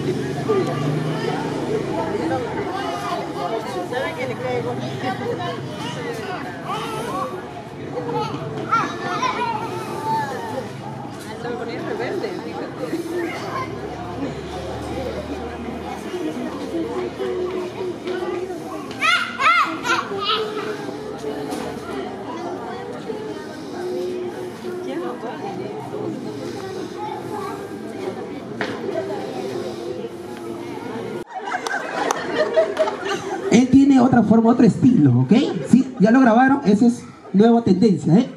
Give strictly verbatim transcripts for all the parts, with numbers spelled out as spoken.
Él tiene otra forma, otro estilo, ¿ok? Sí, ya lo grabaron, esa es nueva tendencia, ¿eh?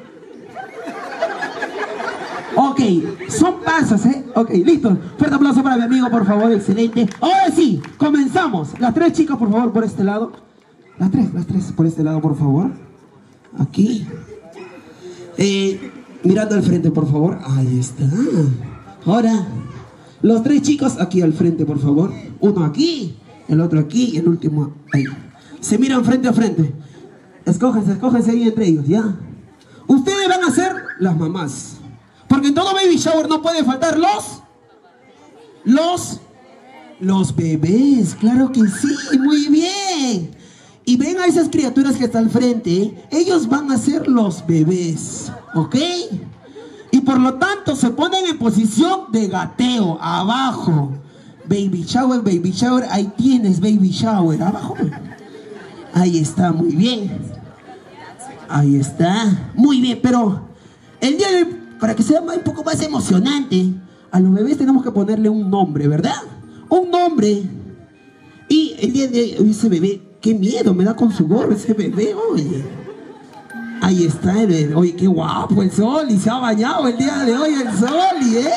Ok, son pasos, ¿eh? Ok, listo. Fuerte aplauso para mi amigo, por favor, excelente. Ahora sí, comenzamos. Las tres chicas, por favor, por este lado. Las tres, las tres, por este lado, por favor. Aquí. Eh, mirando al frente, por favor. Ahí está. Ahora, los tres chicos aquí al frente, por favor. Uno aquí, el otro aquí y el último ahí. Se miran frente a frente. Escógense, escógense ahí entre ellos, ¿ya? Ustedes van a ser las mamás. Porque en todo baby shower no pueden faltar los... Los... Los bebés, claro que sí, muy bien. Y ven a esas criaturas que están al frente. Ellos van a ser los bebés, ¿ok? Y por lo tanto se ponen en posición de gateo, abajo. Baby shower, baby shower, ahí tienes baby shower, abajo. Ahí está, muy bien. Ahí está, muy bien, pero el día de hoy, para que sea un poco más emocionante, a los bebés tenemos que ponerle un nombre, ¿verdad? Un nombre. Y el día de hoy, ese bebé, qué miedo me da con su gorro ese bebé, oye. Ahí está el bebé, oye, qué guapo el sol, y se ha bañado el día de hoy el sol, ¿eh?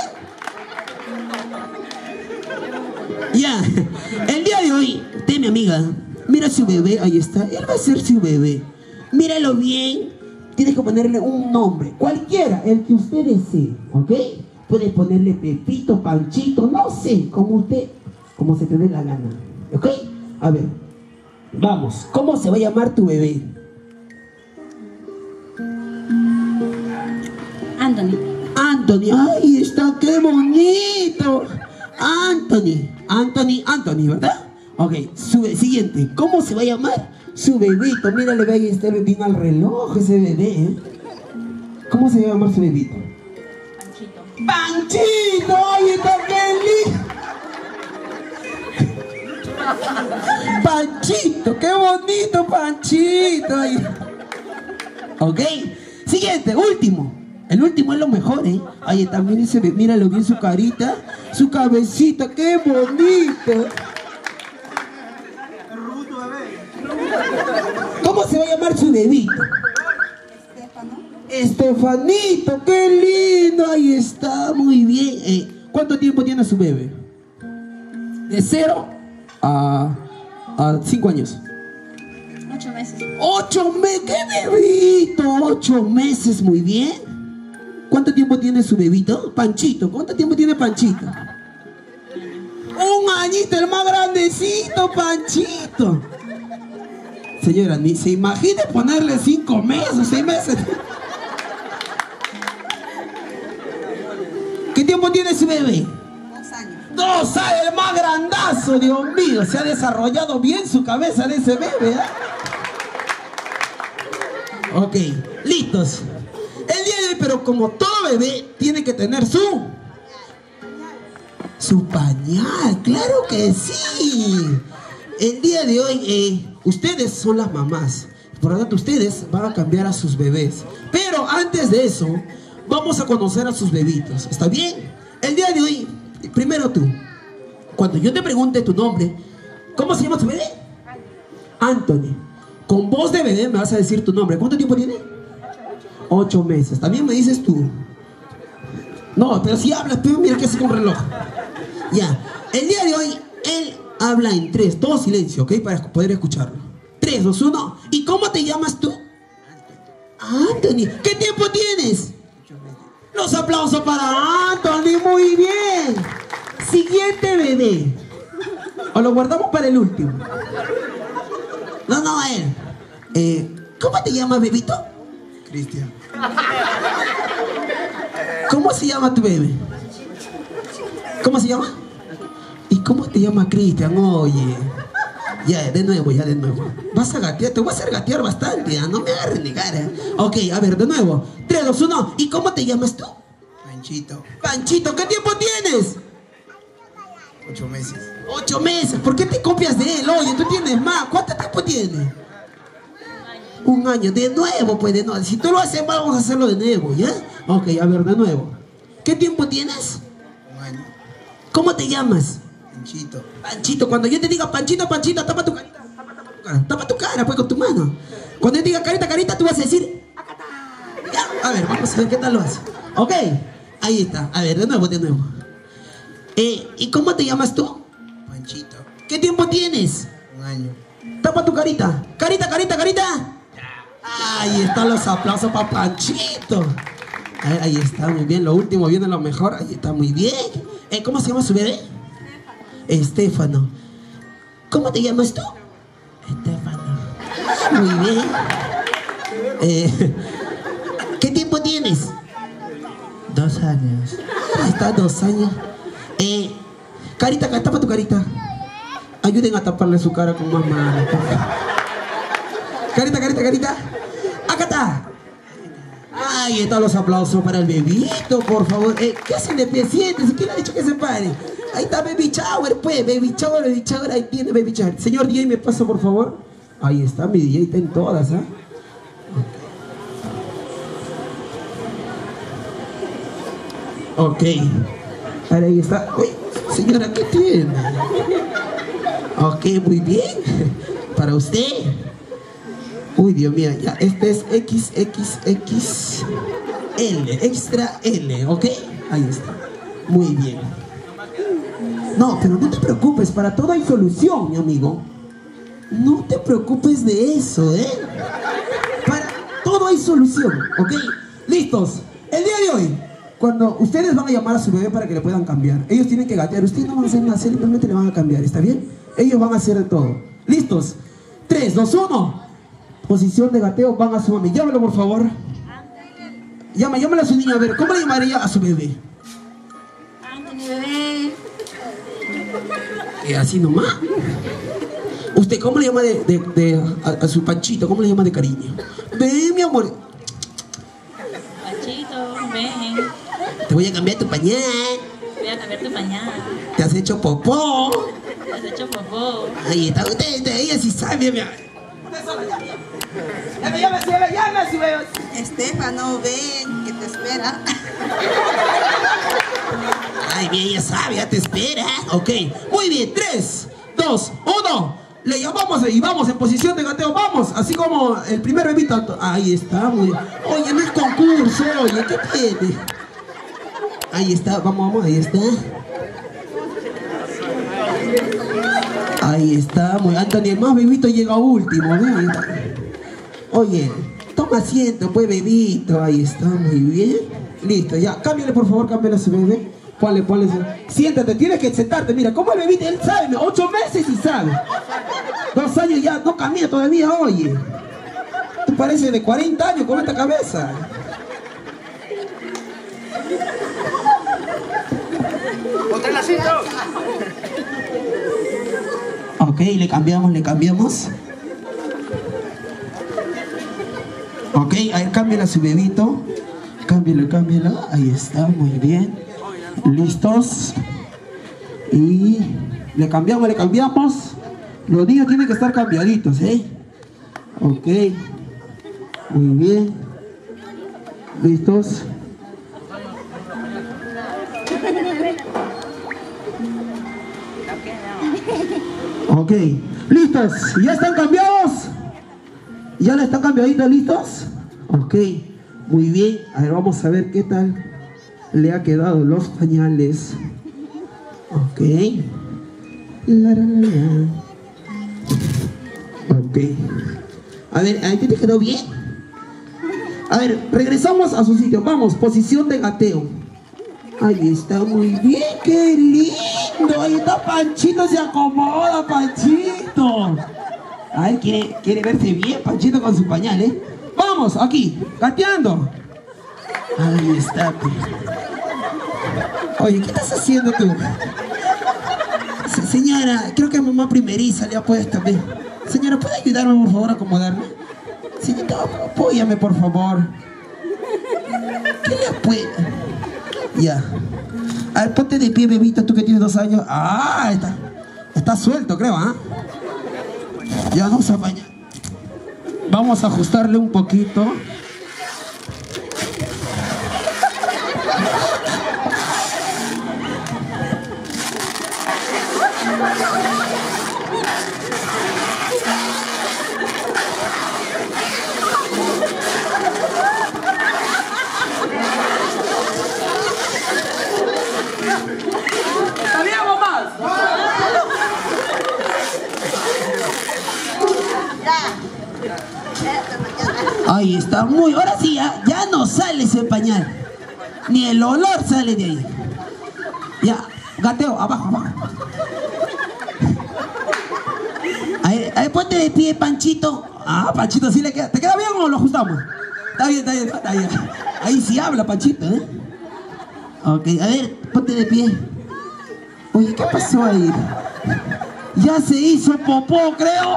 Ya, el día de hoy, usted, mi amiga, mira a su bebé, ahí está, él va a ser su bebé. Míralo bien, tienes que ponerle un nombre, cualquiera, el que usted desee, ¿ok? Puedes ponerle Pepito, Panchito, no sé, como usted, como se te dé la gana, ¿ok? A ver, vamos, ¿cómo se va a llamar tu bebé? Anthony. Anthony, ahí está, qué bonito. Anthony, Anthony, Anthony, ¿verdad? Ok, sube, siguiente, ¿cómo se va a llamar? Su bebito, mírale, ve ahí está el bebito al reloj, ese bebé, ¿eh? ¿Cómo se va a llamar su bebito? Panchito. ¡Panchito! ¡Ay, está feliz! ¡Panchito! ¡Qué bonito, Panchito! Ay. Ok, siguiente, último. El último es lo mejor, ¿eh? Ahí también ese bebé, míralo bien su carita, su cabecita, ¡qué bonito! ¿Cómo se va a llamar su bebito? Estefano. Estefanito, qué lindo, ahí está, muy bien. Eh, ¿Cuánto tiempo tiene su bebé? De cero a, a cinco años. Ocho meses. ¡Ocho meses! ¡Qué bebito! ¡Ocho meses! Muy bien. ¿Cuánto tiempo tiene su bebito? Panchito, ¿cuánto tiempo tiene Panchito? Un añito, el más grandecito, Panchito. Señora, ni se imagine ponerle cinco meses, seis meses. ¿Qué tiempo tiene su bebé? Dos años. Dos años, el más grandazo, Dios mío. Se ha desarrollado bien su cabeza de ese bebé, ¿eh? Ok, listos. El día de hoy, pero como todo bebé, tiene que tener su... Su pañal, claro que sí. El día de hoy, eh, ustedes son las mamás. Por lo tanto, ustedes van a cambiar a sus bebés. Pero antes de eso, vamos a conocer a sus bebitos. ¿Está bien? El día de hoy, primero tú. Cuando yo te pregunte tu nombre, ¿cómo se llama tu bebé? Anthony. Con voz de bebé me vas a decir tu nombre. ¿Cuánto tiempo tiene? Ocho meses. También me dices tú. No, pero si hablas, pero mira que hace con reloj. Ya. El día de hoy, él habla en tres. Todo silencio, ¿ok? Para poder escucharlo. Tres, dos, uno. ¿Y cómo te llamas tú? Anthony. ¿Qué tiempo tienes? Los aplausos para Anthony. Muy bien. Siguiente bebé. ¿O lo guardamos para el último? No, no, a él. Eh, ¿Cómo te llamas, bebito? Cristian. ¿Cómo se llama tu bebé? ¿Cómo se llama? ¿Y cómo llama Cristian, oye. Ya, de nuevo, ya de nuevo. Vas a gatear, te voy a hacer gatear bastante, ¿eh? No me hagas renegar, ¿eh? Ok, a ver, de nuevo. tres, dos, uno. ¿Y cómo te llamas tú? Panchito. Panchito, ¿qué tiempo tienes? Ocho meses. Ocho meses. ¿Por qué te copias de él? Oye, tú tienes más. ¿Cuánto tiempo tienes? Un año. De nuevo, pues de nuevo. Si tú lo haces mal, vamos a hacerlo de nuevo, ¿ya? Ok, a ver, de nuevo. ¿Qué tiempo tienes? Un año. ¿Cómo te llamas? Panchito. Panchito, cuando yo te diga Panchito, Panchito, tapa tu carita, tapa, tapa tu cara, tapa tu cara, pues con tu mano. Cuando yo te diga carita, carita, tú vas a decir, acatá. Ya, a ver, vamos a ver qué tal lo hace. Ok, ahí está. A ver, de nuevo, de nuevo. Eh, ¿y cómo te llamas tú? Panchito. ¿Qué tiempo tienes? Un año. Tapa tu carita. Carita, carita, carita. Ahí están los aplausos para Panchito. Ahí, ahí está, muy bien. Lo último viene lo mejor. Ahí está, muy bien. Eh, ¿Cómo se llama su bebé? Estéfano. ¿Cómo te llamas tú? Estéfano. Muy bien. Eh, ¿Qué tiempo tienes? Dos años. Ahí está, dos años. Eh, carita, tapa tu carita. Ayuden a taparle su cara con más mano. Carita, carita, carita. Acá está. Ahí están los aplausos para el bebito, por favor. Eh, ¿Qué hacen de pie? Siéntese. ¿Quién le ha dicho que se pare? Ahí está Baby Shower, pues. Baby Shower, Baby Shower. Ahí tiene Baby Shower. Señor D J, ¿me pasa, por favor? Ahí está, mi D J está en todas, ¿ah? ¿eh? Ok. Ahí está. Uy, señora, ¿qué tiene? Ok, muy bien. Para usted. Uy, Dios mío, ya. Este es equis equis equis ele, extra L, ¿ok? Ahí está. Muy bien. No, pero no te preocupes, para todo hay solución, mi amigo. No te preocupes de eso, ¿eh? Para todo hay solución, ¿ok? ¿Listos? El día de hoy, cuando ustedes van a llamar a su bebé para que le puedan cambiar, ellos tienen que gatear. Ustedes no van a hacer nada, simplemente le van a cambiar, ¿está bien? Ellos van a hacer de todo. ¿Listos? tres, dos, uno. Posición de gateo, van a su mami. Llámelo, por favor. Llama, llámale a su niña, a ver, ¿cómo le llamaría a su bebé? Anthony, bebé. Eh, así nomás. ¿Usted cómo le llama de, de, de a, a su Panchito? ¿Cómo le llama de cariño? Ven, mi amor. Panchito, ven. Te voy a cambiar tu pañal. Voy a cambiar tu pañal. Te has hecho popó. Te has hecho popó. Ahí está, usted, usted, ella sí sabe, mi amor. Llame, llame, llame, llame, su bebé. Estéfano, ven, que te espera. Ay, bien, ella sabe, ya te espera. Ok, muy bien, tres, dos, uno. Le llamamos y vamos en posición de gateo, vamos. Así como el primer bebito. Ahí está, muy bien. Oye, no es concurso, oye, ¿qué tiene? Ahí está, vamos, vamos, ahí está. Ahí está, muy Anthony, el más bebito llega último, ¿eh? Oye, toma asiento, pues, bebito. Ahí está, muy bien. Listo, ya, cámbiale, por favor, cámbiale a su bebé. Ponle, ponle. Siéntate, tienes que sentarte. Mira, ¿cómo el bebito? Él sabe, ocho meses y sabe. Dos años ya, no camina todavía, oye. Tú pareces de cuarenta años con esta cabeza. ¡Ponte el asiento! Ok, le cambiamos, le cambiamos. Ok, ahí cámbiala a su bebito. Cámbialo, cámbialo. Ahí está, muy bien. Listos. Y le cambiamos, le cambiamos. Los niños tienen que estar cambiaditos, ¿eh? Ok. Muy bien. Listos. Ok, listos, ¿ya están cambiados? ¿Ya le están cambiaditos, listos? Ok, muy bien, a ver, vamos a ver qué tal le ha quedado los pañales. Ok. La, la, la, la. Ok. A ver, ¿a ti te quedó bien? A ver, regresamos a su sitio, vamos, posición de gateo. Ahí está, muy bien, qué lindo. Ahí está Panchito, se acomoda, Panchito. A ver, quiere, quiere verse bien, Panchito, con su pañal, ¿eh? Vamos, aquí, gateando. Ahí está. Oye, ¿qué estás haciendo tú? Se- señora, creo que mamá primeriza le ha puesto también. Señora, ¿puede ayudarme por favor a acomodarme? Señora, apóyame por favor. ¿Qué le puede? Ya. A ver, ponte de pie, bebito, tú que tienes dos años. Ah, está. Está suelto, creo, ¿ah? Ya no se apaña. Vamos a ajustarle un poquito. Ahí está, muy, ahora sí, ya, ya no sale ese pañal. Ni el olor sale de ahí. Ya, gateo, abajo, abajo. Ahí, ahí ponte de pie, Panchito. Ah, Panchito, sí le queda. ¿Te queda bien o lo ajustamos? Está bien, está bien, está bien. Ahí sí habla, Panchito, ¿eh? Ok, a ver, ponte de pie. Oye, ¿qué pasó ahí? Ya se hizo popó, creo.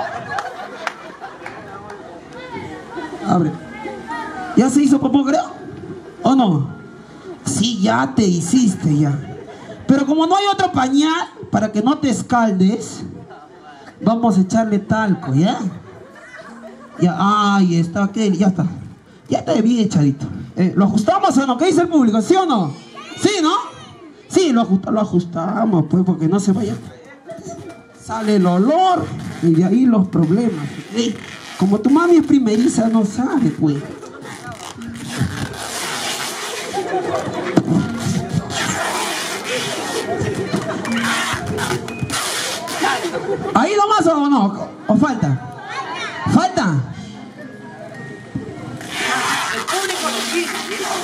Abre. ¿Ya se hizo popó, creo? ¿O no? Sí, ya te hiciste, ya. Pero como no hay otro pañal, para que no te escaldes, vamos a echarle talco, ¿ya? Ya, ahí está, ok, ya está. Ya está bien echadito. Eh, ¿Lo ajustamos o no? ¿Qué dice el público? ¿Sí o no? ¿Sí, no? Sí, lo, ajusta, lo ajustamos, pues, porque no se vaya. Sale el olor y de ahí los problemas, ¿ok? Como tu mami es primeriza, no sabe, pues. ¿Ahí nomás o no? ¿O falta? ¿Falta? El público lo quiso.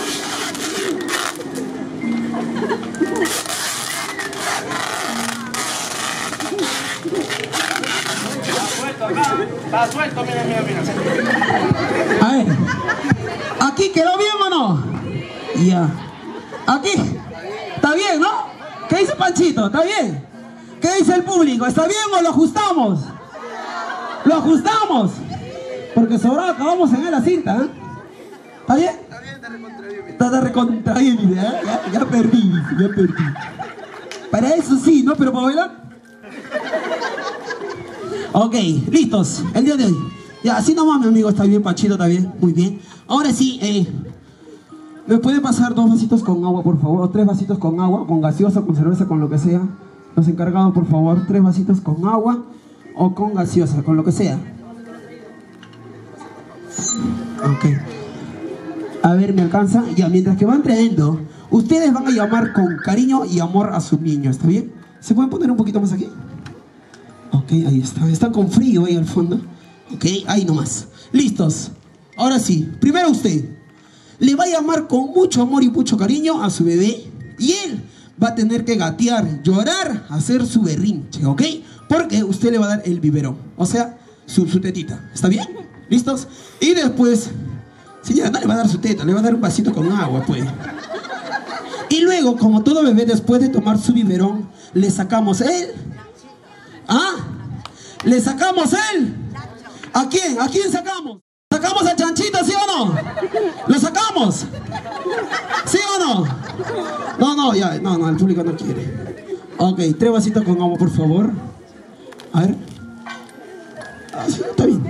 Está suelto, mira, mira, mira. A ver, ¿aquí quedó bien o no? Ya. Aquí. ¿Está bien, no? ¿Qué dice Panchito? ¿Está bien? ¿Qué dice el público? ¿Está bien o lo ajustamos? ¿Lo ajustamos? Porque sobrado acabamos en la cinta, ¿eh? ¿Está bien? Está bien, está recontra bien. Está recontra bien, ¿eh? Ya, ya perdí, ya perdí. Para eso sí, ¿no? Pero para bailar. Ok, listos, el día de hoy. Ya, así nomás, mi amigo, está bien, Panchito, está bien, muy bien. Ahora sí, eh, ¿me puede pasar dos vasitos con agua, por favor? O tres vasitos con agua, con gaseosa, con cerveza, con lo que sea. Los encargados, por favor, tres vasitos con agua o con gaseosa, con lo que sea. Ok. A ver, ¿me alcanza? Ya, mientras que van trayendo, ustedes van a llamar con cariño y amor a su niño, ¿está bien? ¿Se pueden poner un poquito más aquí? Ok, ahí está. Está con frío ahí al fondo. Ok, ahí nomás. Listos. Ahora sí, primero usted le va a llamar con mucho amor y mucho cariño a su bebé. Y él va a tener que gatear, llorar, hacer su berrinche, ¿ok? Porque usted le va a dar el biberón. O sea, su, su tetita. ¿Está bien? ¿Listos? Y después, señora, no le va a dar su teta, le va a dar un vasito con agua, pues. Y luego, como todo bebé, después de tomar su biberón, le sacamos él. ¿Ah? ¿Le sacamos él? ¿A quién? ¿A quién sacamos? ¿Sacamos a Chanchito, sí o no? ¿Lo sacamos? ¿Sí o no? No, no, ya, no, no, el público no quiere. Ok, tres vasitos con agua, por favor. A ver. Ah, sí, está bien.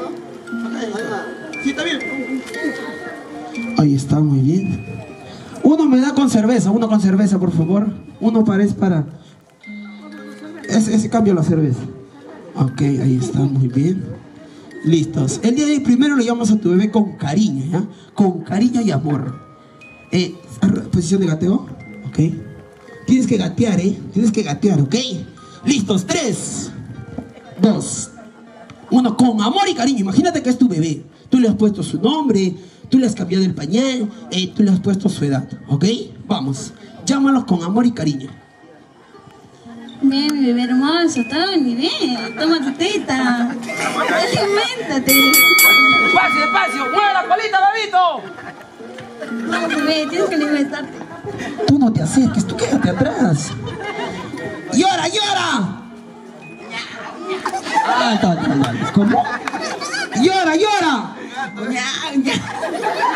Sí, está bien. Ahí está, muy bien. Uno me da con cerveza, uno con cerveza, por favor. Uno parece para... Ese, ese cambio la cerveza. Ok, ahí está, muy bien. Listos. El día de hoy primero le llamamos a tu bebé con cariño, ¿ya? Con cariño y amor. Eh, posición de gateo. Ok. Tienes que gatear, ¿eh? Tienes que gatear, ¿ok? Listos. Tres, dos, uno. Con amor y cariño. Imagínate que es tu bebé. Tú le has puesto su nombre, tú le has cambiado el pañal, eh, tú le has puesto su edad, ¿ok? Vamos. Llámalos con amor y cariño. Ven, mi bebé hermoso, Tony, ven, toma tu teta. Aliméntate. Despacio, despacio, mueve la colita, Davidito. No, bebé, tienes que alimentarte. Tú no te acerques, tú quédate atrás. ¡Llora, llora!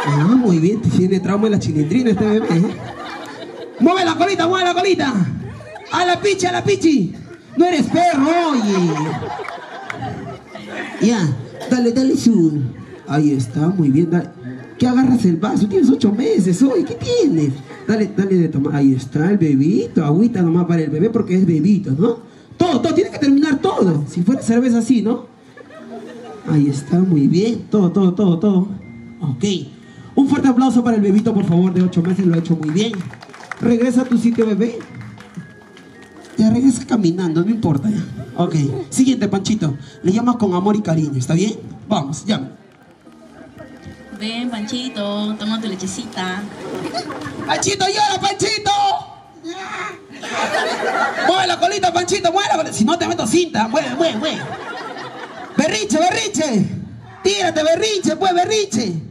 Ah, muy bien, tiene trauma en la chilindrina este bebé, ¿eh? ¡Mueve la colita, mueve la colita! ¡A la pichi, a la pichi! ¡No eres perro, oye! Ya, dale, dale su... Ahí está, muy bien, dale. ¿Qué agarras el vaso? Tienes ocho meses, oye, ¿qué tienes? Dale, dale de tomar. Ahí está el bebito, agüita nomás para el bebé porque es bebito, ¿no? Todo, todo, tiene que terminar todo. Si fuera cerveza así, ¿no? Ahí está, muy bien. Todo, todo, todo, todo. Ok. Un fuerte aplauso para el bebito, por favor, de ocho meses. Lo ha hecho muy bien. Regresa a tu sitio, bebé. Ya regresa caminando, no importa ya. Ok. Siguiente, Panchito. Le llamas con amor y cariño, ¿está bien? Vamos, llama. Ven, Panchito, toma tu lechecita. ¡Panchito, llora, Panchito! ¡Mueve la colita, Panchito! ¡Mueve la colita! Si no te meto cinta, mueve, mueve, mueve. ¡Berriche, berriche! ¡Tírate, berriche, pues, berriche!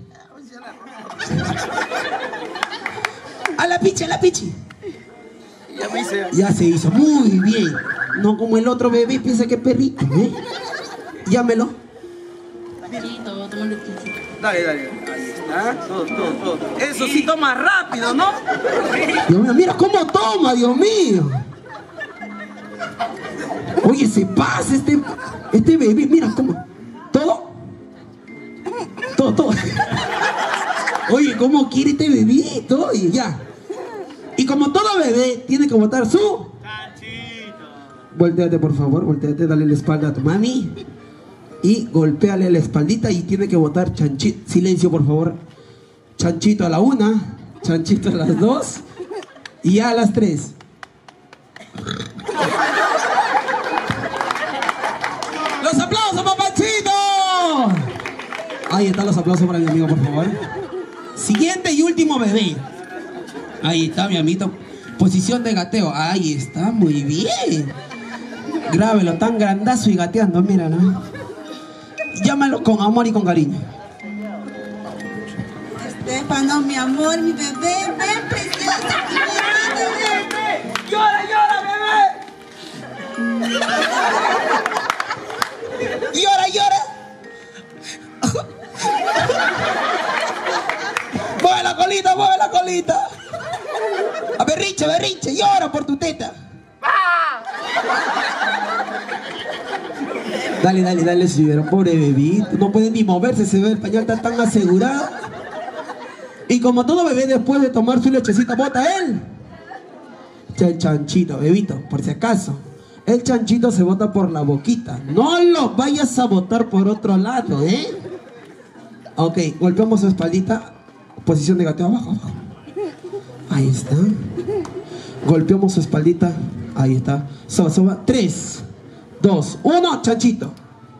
¡A la pichi, a la pichi! Ya me hice. Ya se hizo, muy bien. No como el otro bebé, piensa que es perrito, ¿eh? Llámelo. Panchito, toma tu lechecita. Dale, dale. Ahí está. Todo, todo, todo. Eso sí toma rápido, ¿no? Dios mío, mira cómo toma, Dios mío. Oye, se pasa este, este bebé, mira cómo. ¿Todo? Todo, todo. Oye, ¿cómo quiere este bebito? Oye, ya. Y como todo bebé, tiene que botar su... Chanchito. Voltéate, por favor, voltéate, dale la espalda a tu mami. Y golpéale la espaldita y tiene que botar chanchito. Silencio, por favor. Chanchito a la una, chanchito a las dos y ya a las tres. ¡Los aplausos, papachito! Ahí están los aplausos para mi amigo, por favor. Siguiente y último bebé. Ahí está mi amito. Posición de gateo. Ahí está, muy bien. Grábelo, tan grandazo y gateando, míralo. Llámalo con amor y con cariño. Estefano, mi amor, mi bebé, ven, preciosa. ¡Llora, llora, bebé! ¡Llora, llora! ¡Mueve la colita, mueve la colita! A berriche, berriche, llora por tu teta. Dale, dale, dale, señor, pobre bebito. No puede ni moverse, se ve el pañal está tan asegurado. Y como todo bebé, después de tomar su lechecita, bota él. El chanchito, bebito, por si acaso. El chanchito se bota por la boquita. No lo vayas a botar por otro lado, ¿eh? Ok, golpeamos su espaldita. Posición de gateo, abajo, abajo. Ahí está. Golpeamos su espaldita. Ahí está. Soba, soba. Tres, dos, uno, chanchito.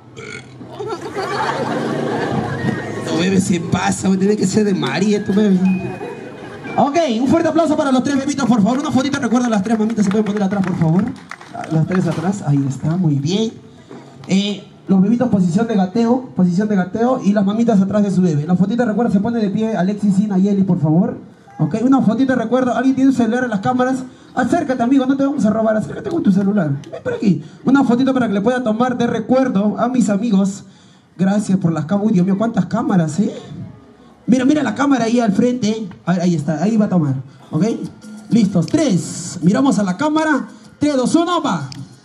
Tu bebé se pasa, tiene que ser de María, tu bebé. Ok, un fuerte aplauso para los tres bebitos, por favor. Una fotito, recuerda, las tres mamitas se pueden poner atrás, por favor. Las tres atrás, ahí está, muy bien. Eh, los bebitos, posición de gateo, posición de gateo y las mamitas atrás de su bebé. La fotita, recuerda, se pone de pie Alexis y Nayeli, por favor. Ok, una fotito, recuerda, alguien tiene un celular en las cámaras. Acércate, amigo, no te vamos a robar, acércate con tu celular. Ven por aquí. Una fotito para que le pueda tomar de recuerdo a mis amigos. Gracias por las cámaras. Uy, Dios mío, cuántas cámaras, ¿eh? Mira, mira la cámara ahí al frente. Ahí está, ahí va a tomar. ¿Ok? Listos. Tres. Miramos a la cámara. Tres, dos, uno, va.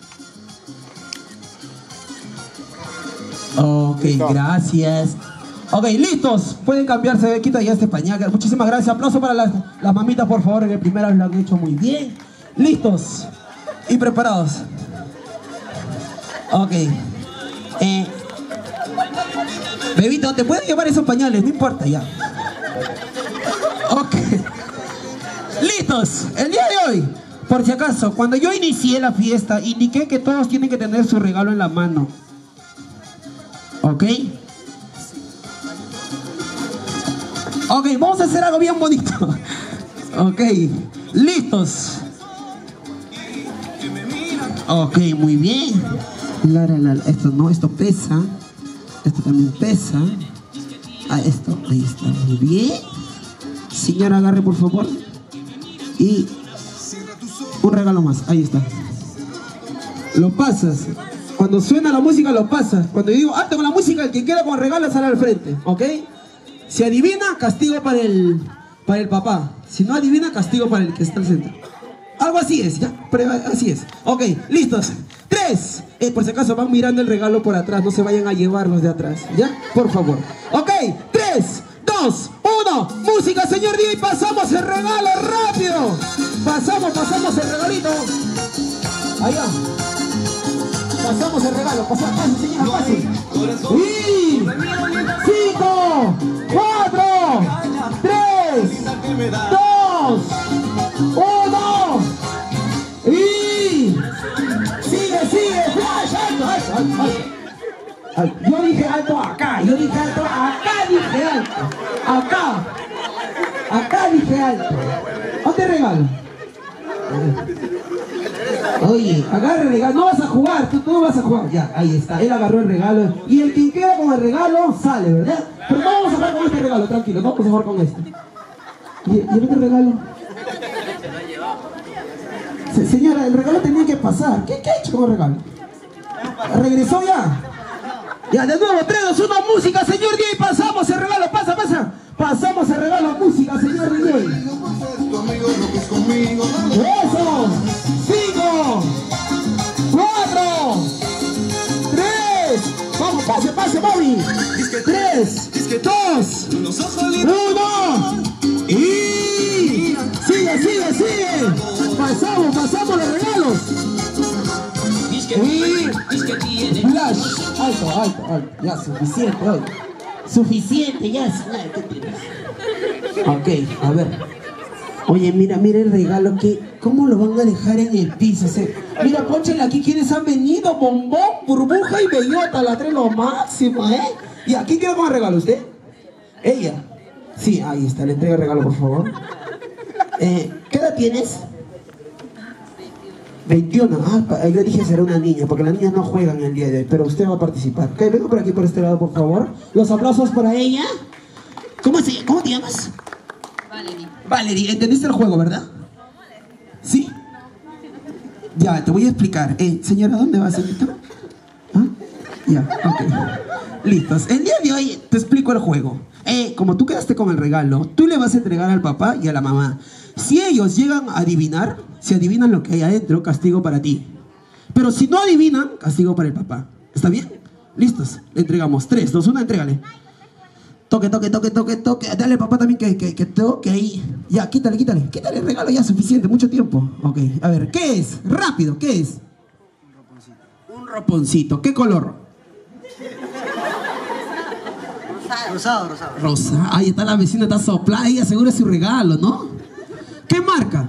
Ok, gracias. Ok, listos. Pueden cambiarse. Quita ya este pañal. Muchísimas gracias. Aplauso para las, las mamitas, por favor. Que primero lo han hecho muy bien. Listos. Y preparados. Ok. Eh... Bebito, te puedes llevar esos pañales, no importa ya. Ok. Listos. El día de hoy, por si acaso, cuando yo inicié la fiesta, indiqué que todos tienen que tener su regalo en la mano. Ok. Ok, vamos a hacer algo bien bonito. Ok. Listos. Ok, muy bien. La, la, la, esto no, esto pesa. Esto también pesa. Ah, esto, ahí está, muy bien. Señora, agarre por favor. Y un regalo más, ahí está. Lo pasas. Cuando suena la música lo pasas. Cuando yo digo, alto con la música, el que quiera con regalo sale al frente, ¿ok? Si adivina, castigo para el, para el papá. Si no adivina, castigo para el que está al centro. Algo así es, ¿ya? Pero así es. Ok, listos. Tres. Eh, por si acaso van mirando el regalo por atrás. No se vayan a llevarlos de atrás, ¿ya? Por favor. Ok, tres, dos, uno. Música, señor D J. Pasamos el regalo rápido. Pasamos, pasamos el regalito. Allá. Pasamos el regalo. Pasamos, pase, señora, pase. Y cinco, cuatro, tres, dos, uno. Y sigue, sigue. Flash, alto, alto, alto, alto. Alto. Yo dije alto acá. Yo dije alto acá. Dije alto. Acá. Acá dije alto. ¿Dónde te regalo? Oye, agarra el regalo, no vas a jugar, tú, tú no vas a jugar. Ya, ahí está, él agarró el regalo. Y el que queda con el regalo sale, ¿verdad? Pero no vamos a jugar con este regalo, tranquilo, no vamos a jugar con este. ¿Y, y el otro regalo? Se, señora, el regalo tenía que pasar. ¿Qué, qué ha hecho con el regalo? ¿Regresó ya? Ya, de nuevo, tres, dos, uno, música, señor D J. Pasamos el regalo, pasa, pasa. Pasamos el regalo, música, señor D J. Eso. Cinco, cuatro, tres. Vamos, pase, pase, Bobby. Tres, dos, uno. Y sigue, sigue, sigue. Pasamos, pasamos los regalos. Y flash. Alto, alto, alto. Ya, suficiente, oye. Suficiente, ya. Ok, a ver. Oye, mira, mira el regalo que... ¿Cómo lo van a dejar en el piso? O sea, mira, pónchenle aquí quienes han venido. Bombón, burbuja y bellota. La tres lo máximo, ¿eh? ¿Y aquí quién con el regalo? ¿Usted? ¿Ella? Sí, ahí está. Le entrega el regalo, por favor. Eh, ¿Qué edad tienes? veintiuno. Ah, yo dije será una niña, porque las niñas no juegan el día de hoy. Pero usted va a participar. Ok, venga por aquí, por este lado, por favor. Los aplausos para ella. ¿Cómo, se, ¿cómo te llamas? Valerie. Valerie, ¿entendiste el juego, verdad? ¿Sí? Ya, te voy a explicar. Eh, señora, ¿dónde vas, señorita? ¿Ah? Ya, ok. Listos. El día de hoy te explico el juego. Eh, como tú quedaste con el regalo, tú le vas a entregar al papá y a la mamá. Si ellos llegan a adivinar, si adivinan lo que hay adentro, castigo para ti. Pero si no adivinan, castigo para el papá. ¿Está bien? Listos. Le entregamos. Tres, dos, uno, entrégale. Toque, toque, toque, toque, toque. Dale, papá, también que, que, que toque ahí. Ya, quítale, quítale. Quítale el regalo ya, suficiente, mucho tiempo. Ok, a ver, ¿qué es? Rápido, ¿qué es? Un roponcito. Un roponcito. ¿Qué color? Rosado, rosado. Rosa. Ahí está la vecina, está soplada. Ella seguro es su regalo, ¿no? ¿Qué marca?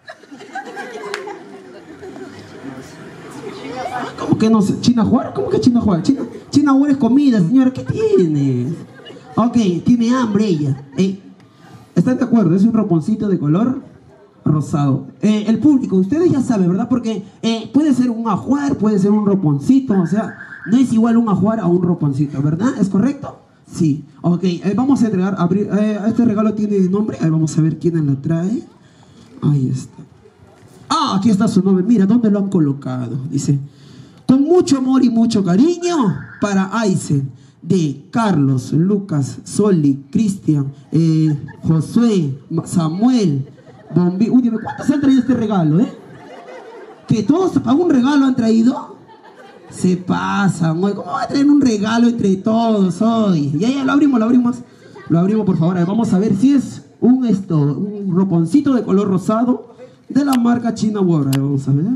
¿Cómo que no sé? ¿China Juar? ¿Cómo que China Juar? China, China Juar es comida, señora. ¿Qué tiene? Ok, tiene hambre ella. Eh, ¿Están de acuerdo? Es un roponcito de color rosado. Eh, el público, ustedes ya saben, ¿verdad? Porque eh, puede ser un ajuar, puede ser un roponcito. O sea, no es igual un ajuar a un roponcito, ¿verdad? ¿Es correcto? Sí. Ok, eh, vamos a entregar. Abrir, eh, este regalo tiene nombre. Ahí vamos a ver quién lo trae. Ahí está. Ah, aquí está su nombre. Mira, ¿dónde lo han colocado? Dice, con mucho amor y mucho cariño para Aizen, de Carlos, Lucas, Soli, Cristian, eh, Josué, Samuel, Bombi. Uy, dime, ¿cuántos han traído este regalo, eh? ¿Que todos para un regalo han traído? Se pasan, ¿no? ¿Cómo va a traer un regalo entre todos hoy? Ya, ya, lo abrimos, lo abrimos. Lo abrimos, por favor. A ver, vamos a ver si es un esto, un roponcito de color rosado de la marca China War. Vamos a ver.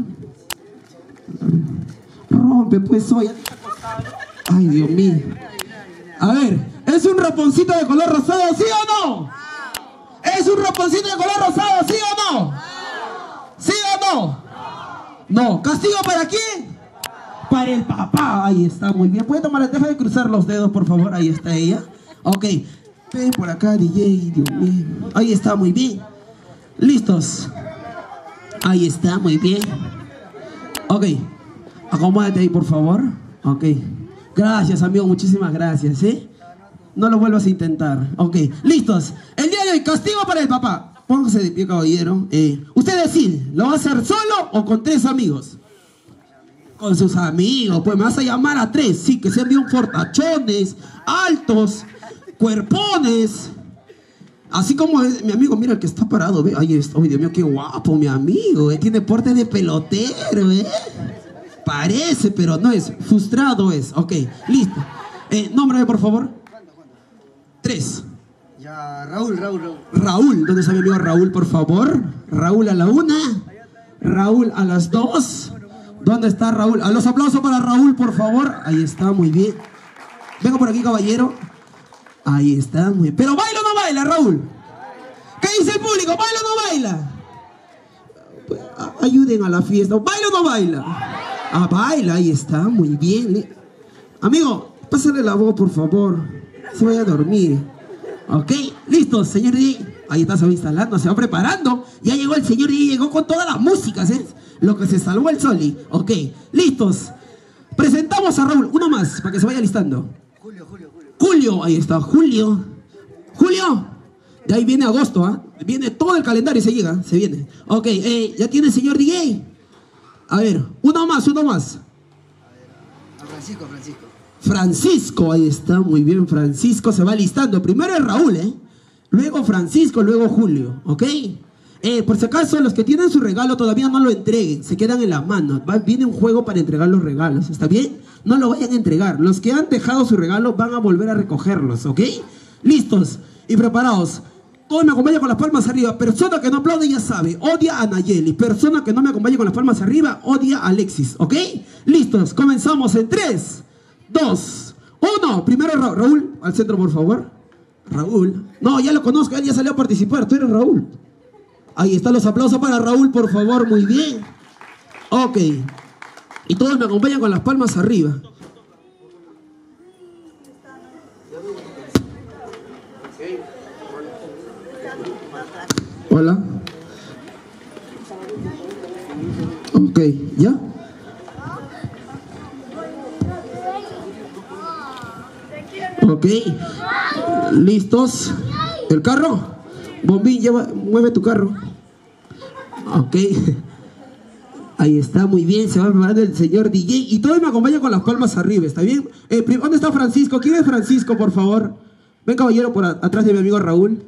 Rompe, pues, hoy. Ay, Dios mío. A ver, ¿es un roponcito de color rosado, sí o no? ¿Es un roponcito de color rosado, sí o no? ¿Sí o no? No. ¿Castigo para quién? Para el papá. Ahí está, muy bien. ¿Puede tomar? Deja de cruzar los dedos, por favor. Ahí está ella. Ok. Ven por acá, D J. Dios mío. Ahí está, muy bien. ¿Listos? Ahí está, muy bien. Ok. Acomódate ahí, por favor. Ok. Gracias, amigo. Muchísimas gracias, ¿eh? No lo vuelvas a intentar. Ok. ¿Listos? El día de hoy, castigo para el papá. Póngase de pie, caballero. Eh, usted decide, ¿lo va a hacer solo o con tres amigos? Con sus amigos. Pues me vas a llamar a tres. Sí, que sean bien fortachones, altos. cuerpones. Así como es, mi amigo, mira el que está parado, ve. Ahí está, ay, Dios mío, qué guapo, mi amigo, eh. Tiene porte de pelotero, eh. Parece, pero no es. Frustrado es. Ok, listo. Eh, nómbrame, por favor. Tres. Ya, Raúl, Raúl, Raúl. Raúl, ¿dónde está mi amigo Raúl, por favor? Raúl a la una. Raúl a las dos. ¿Dónde está Raúl? A los aplausos para Raúl, por favor. Ahí está, muy bien. Venga por aquí, caballero. Ahí está, muy bien. Pero ¿baila o no baila, Raúl? ¿Qué dice el público? ¿Baila o no baila? Pues, a- ayuden a la fiesta. ¿Baila o no baila? Ah, baila, ahí está, muy bien. Amigo, pásale la voz, por favor. Se vaya a dormir. Ok, listo, señor D J. Ahí está, se va instalando, se va preparando. Ya llegó el señor D J, llegó con todas las músicas, ¿eh? Lo que se salvó el Soli. Ok, listos. Presentamos a Raúl. Uno más, para que se vaya listando. Julio, Julio, Julio. Julio, ahí está, Julio. Julio. De ahí viene agosto, ¿ah? ¿eh? Viene todo el calendario y se llega, se viene. Ok, eh, ya tiene el señor D J. A ver, uno más, uno más. A Francisco, Francisco. Francisco, ahí está, muy bien, Francisco se va listando. Primero es Raúl, ¿eh? Luego Francisco, luego Julio, ¿ok? Eh, por si acaso, los que tienen su regalo todavía no lo entreguen, se quedan en las manos. Va, viene un juego para entregar los regalos, ¿está bien? No lo vayan a entregar. Los que han dejado su regalo van a volver a recogerlos, ¿ok? Listos y preparados. Todos me acompañan con las palmas arriba. Persona que no aplaude ya sabe, odia a Nayeli. Persona que no me acompaña con las palmas arriba, odia a Alexis, ¿ok? Listos, comenzamos en tres, dos, uno. Primero Ra Raúl, al centro, por favor. Raúl. No, ya lo conozco, él ya salió a participar. Tú eres Raúl. Ahí están los aplausos para Raúl, por favor, muy bien. Ok. Y todos me acompañan con las palmas arriba. Hola. Ok, ¿ya? Ok. ¿Listos? ¿El carro? Bombín, lleva, mueve tu carro. Ok. Ahí está, muy bien. Se va preparando el señor D J. Y todos me acompañan con las palmas arriba, ¿está bien? Eh, ¿Dónde está Francisco? ¿Quién es Francisco, por favor? Ven, caballero, por a, atrás de mi amigo Raúl.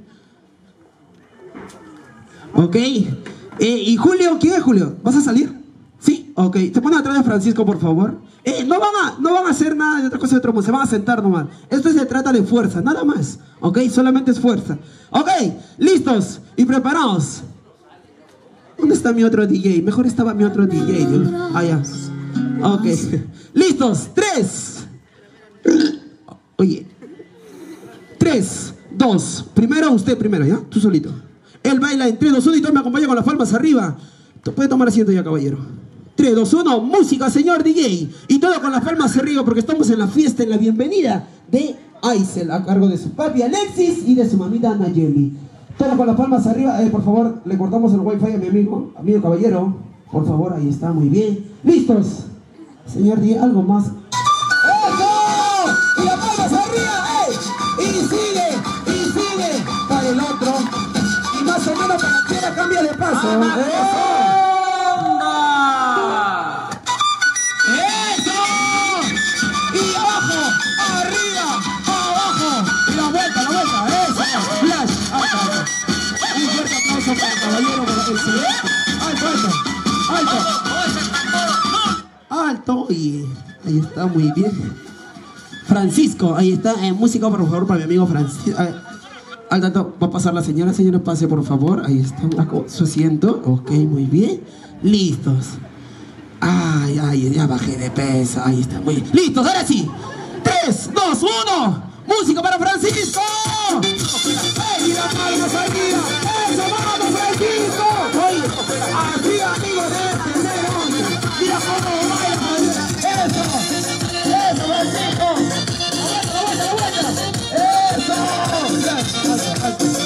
Ok. Eh, ¿Y Julio? ¿Quién es Julio? ¿Vas a salir? Sí, ok. Te pones atrás de Francisco, por favor. Eh, no, van a, no van a hacer nada de otra cosa de otro mundo. Se van a sentar nomás. Esto se trata de fuerza, nada más. Ok, solamente es fuerza. Ok, listos y preparados. ¿Dónde está mi otro D J? Mejor estaba mi otro D J, ¿no? Ah, ya. Ok. Listos. Tres. Oye. Tres, dos. Primero usted, primero, ¿ya? Tú solito. Él baila en tres, dos, uno y todos me acompañan con las palmas arriba. Puede tomar asiento ya, caballero. tres, dos, uno, música, señor D J. Y todo con las palmas arriba porque estamos en la fiesta, en la bienvenida de Aisel, a cargo de su papi Alexis y de su mamita Nayeli. Todos con las palmas arriba. Eh, por favor, le cortamos el wifi a mi amigo, amigo caballero. Por favor, ahí está, muy bien. ¿Listos? Señor D J, algo más. ¡Eso! ¡Y las palmas arriba! ¡Eh! Y sigue, y sigue para el otro. Y más o menos para que quiera cambia de paso. ¡Eso! Y abajo, arriba, abajo. Y la vuelta, la vuelta. Eso. Flash. Alto. Un fuerte aplauso para el caballero, para el señor. Alto, alto. Alto. Alto. Y ahí está, muy bien. Francisco, ahí está. Eh, música, por favor, para mi amigo Francisco. Al tanto, va a pasar la señora. Señora, pase, por favor. Ahí está, su asiento. Ok, muy bien. Listos. Ay, ay, ya bajé de peso. Ahí está, muy bien. ¡Listos! Ahora sí. tres, dos, uno. ¡Música para Francisco! ¡Ey, y las manos arriba! ¡Eso, vamos, Francisco! Oye, arriba, amigos, deben tener onda. ¡Mira cómo baila! ¡Eso! ¡Eso, Francisco! ¡La vuelta, la vuelta, la vuelta! ¡Eso!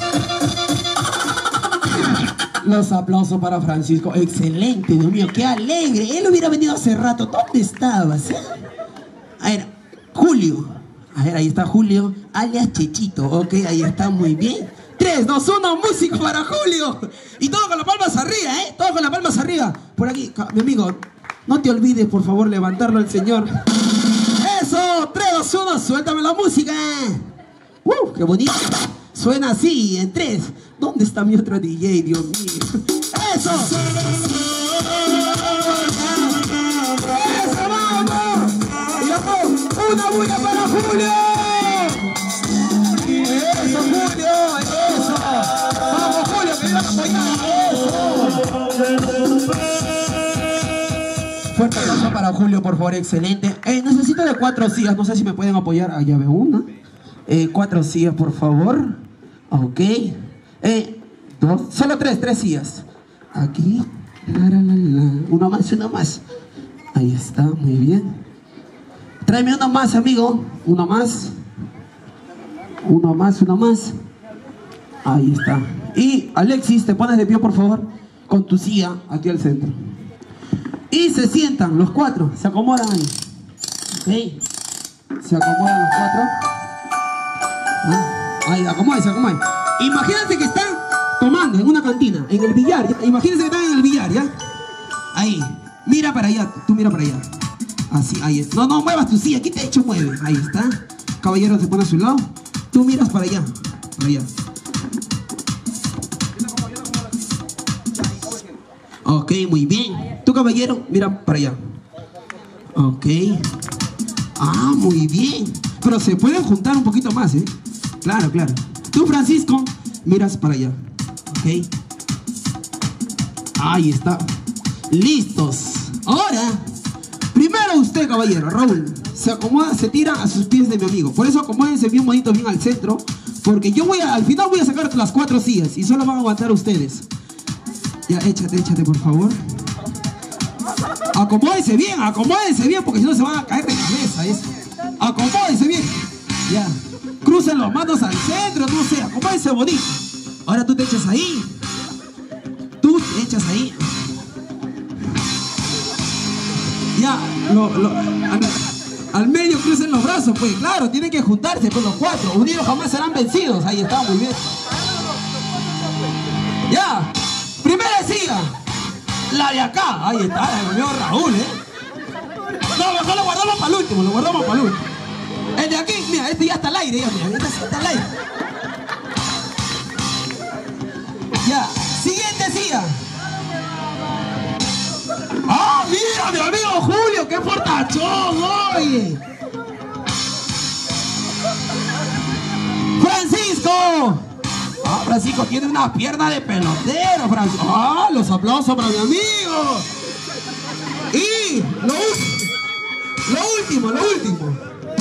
Los aplausos para Francisco. Excelente, Dios mío, qué alegre. Él hubiera venido hace rato. ¿Dónde estabas? Eh? A ver, Julio. A ver, ahí está Julio, alias Chechito. Ok, ahí está, muy bien. tres, dos, uno, música para Julio. Y todo con las palmas arriba, ¿eh? Todo con las palmas arriba. Por aquí, mi amigo, no te olvides, por favor, levantarlo el señor. Eso, tres, dos, uno, suéltame la música. ¡Uh! ¡Qué bonito! Suena así, en tres. ¿Dónde está mi otro D J, Dios mío? ¡Eso! ¡Eso, vamos! Y vamos, una bulla para Julio. ¡Eso, Julio! ¡Eso! ¡Vamos, Julio, que iban a apoyar! ¡Eso! Fuerte aplauso para Julio, por favor, excelente. Eh, necesito de cuatro sillas, no sé si me pueden apoyar. Allá veo una. Eh, cuatro sillas, por favor. Ok. Eh, dos, solo tres, tres sillas. Aquí. La, la, la, la. Una más, una más. Ahí está, muy bien. Tráeme uno más, amigo. Uno más. Uno más, uno más. Ahí está. Y Alexis, te pones de pie, por favor, con tu silla aquí al centro. Y se sientan los cuatro, se acomodan ahí. Ok. Se acomodan los cuatro. Ah, ahí, acomódense, acomódense. Imagínense que están tomando en una cantina, en el billar. ¿Ya? Imagínense que están en el billar, ¿ya? Ahí. Mira para allá, tú mira para allá. Así, ahí es. No, no muevas tu silla, aquí te he hecho mueve. Ahí está. Caballero se pone a su lado. Tú miras para allá, para allá. Ok, muy bien. Tú, caballero, mira para allá. Ok. Ah, muy bien. Pero se pueden juntar un poquito más, ¿eh? Claro, claro. Tú, Francisco, miras para allá. Ok. Ahí está. Listos. Ahora, primero usted, caballero, Raúl, se acomoda, se tira a sus pies de mi amigo. Por eso acomódense bien bonito, bien al centro. Porque yo voy a, al final voy a sacar las cuatro sillas y solo van a aguantar ustedes. Ya, échate, échate, por favor. Acomódense bien, acomódense bien, porque si no se van a caer de cabeza, ¿es? Acomódense bien. Ya. Crucen las manos al centro, no sé, acomódense bonito. Ahora tú te echas ahí. Tú te echas ahí. Ya, lo, lo, al, al medio crucen los brazos, pues claro, tienen que juntarse con los cuatro. Unidos jamás serán vencidos. Ahí está, muy bien. Ya. Primera silla, la de acá. Ahí está, el amigo Raúl, ¿eh? No, mejor lo guardamos para el último, lo guardamos para el último. El de aquí, mira, este ya está al aire, ya, mira, este está al aire. Ya, siguiente silla. ¡Ah, mira, mi amigo Julio, qué fortachón, oye! ¡Francisco! Ah, Francisco tiene una pierna de pelotero, Francisco. Ah, los aplausos para mi amigo. Y lo, lo último, lo último.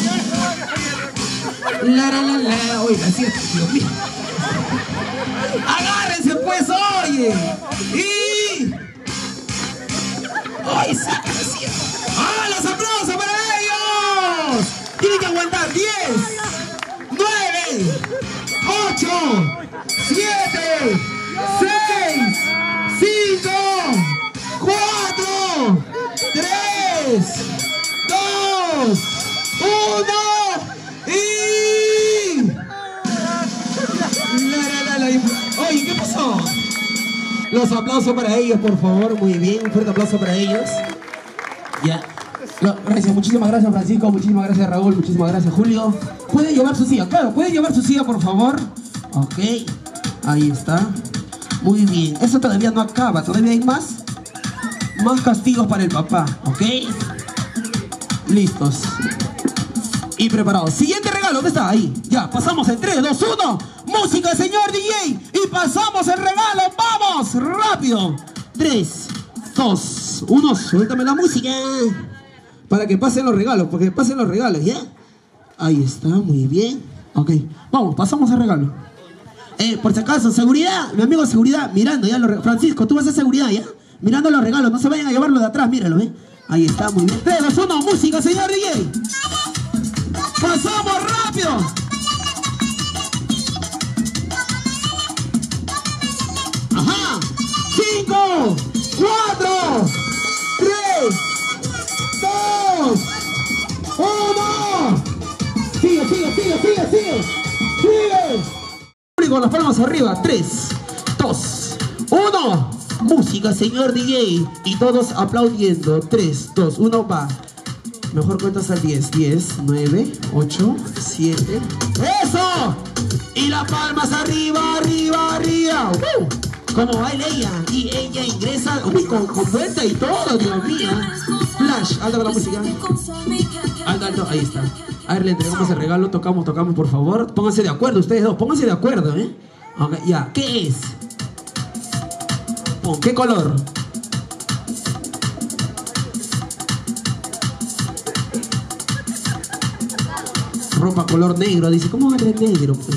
La, la, la, la. Oye, así es, Dios mío. Agárrense, pues, oye. Y... ¡ay, saca la silla! ¡Ah, los aplausos para ellos! Tienen que aguantar diez, nueve, ocho, siete, seis, cinco, cuatro, tres, dos, uno y... La, la, la, la. Oye, ¿qué pasó? Los aplausos para ellos, por favor, muy bien, un fuerte aplauso para ellos. Ya. No, gracias, muchísimas gracias, Francisco, muchísimas gracias, Raúl, muchísimas gracias, Julio. ¿Pueden llevar su silla? Claro, pueden llevar su silla, por favor. Ok, ahí está. Muy bien, eso todavía no acaba, todavía hay más. Más castigos para el papá, ok. Listos. Y preparados. Siguiente regalo, ¿dónde está? Ahí. Ya, pasamos en tres, dos, uno. Música, señor D J. Y pasamos el regalo. ¡Vamos! ¡Rápido! tres, dos, uno. Suéltame la música. Para que pasen los regalos. Porque que pasen los regalos, ¿ya? Ahí está, muy bien. Ok, vamos, pasamos el regalo. Eh, por si acaso, seguridad. Mi amigo seguridad, mirando ya los regalos. Francisco, tú vas a seguridad, ¿ya? Mirando los regalos. No se vayan a llevarlo de atrás, míralo, ¿eh? Ahí está, muy bien. tres, dos, uno. Música, señor D J. ¡Pasamos rápido! ¡Ajá! ¡Cinco! ¡Cuatro! ¡Tres! ¡Dos! ¡Uno! ¡Sigue, sigue, sigue, sigue, sigue! ¡Sigue! Con las palmas arriba. Tres, dos, uno. Música, señor D J. Y todos aplaudiendo. Tres, dos, uno, va. Mejor cuentas al diez. diez, nueve, ocho, siete. ¡Eso! Y las palmas arriba, arriba, arriba. ¡Uh! Como baila ella. Y ella ingresa uy, con, con vuelta y todo, Dios mío. Flash, alto con la música. Alto, alto, ahí está. A ver, le entregamos el regalo. Tocamos, tocamos, por favor. Pónganse de acuerdo, ustedes dos. Pónganse de acuerdo, ¿eh? Okay, ya. ¿Qué es? Oh, ¿qué color? Ropa color negro. Dice, ¿cómo va a ser negro? Pues?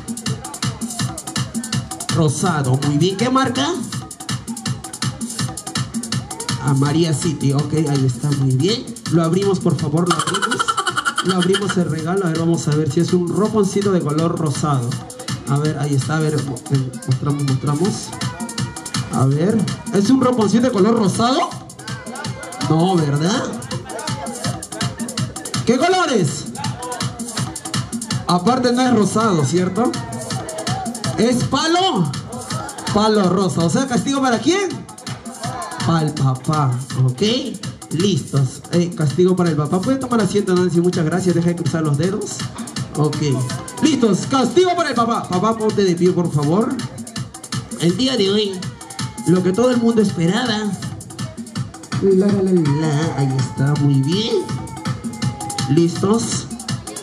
Rosado. Muy bien. ¿Qué marca? A María City. Ok, ahí está. Muy bien. Lo abrimos, por favor. Lo abrimos. Lo abrimos el regalo. A ver, vamos a ver si es un roponcito de color rosado. A ver, ahí está. A ver, mostramos, mostramos. A ver. ¿Es un roponcito de color rosado? No, ¿verdad? ¿Qué colores? Aparte no es rosado, ¿cierto? ¿Es palo? Palo rosa. O sea, ¿castigo para quién? Para el papá, ¿ok? Listos. Eh, castigo para el papá. ¿Puede tomar asiento, Nancy? Muchas gracias. Deja de cruzar los dedos. Ok. Listos. Castigo para el papá. Papá, ponte de pie, por favor. El día de hoy, lo que todo el mundo esperaba. La, la, la, la. Ahí está, muy bien. Listos.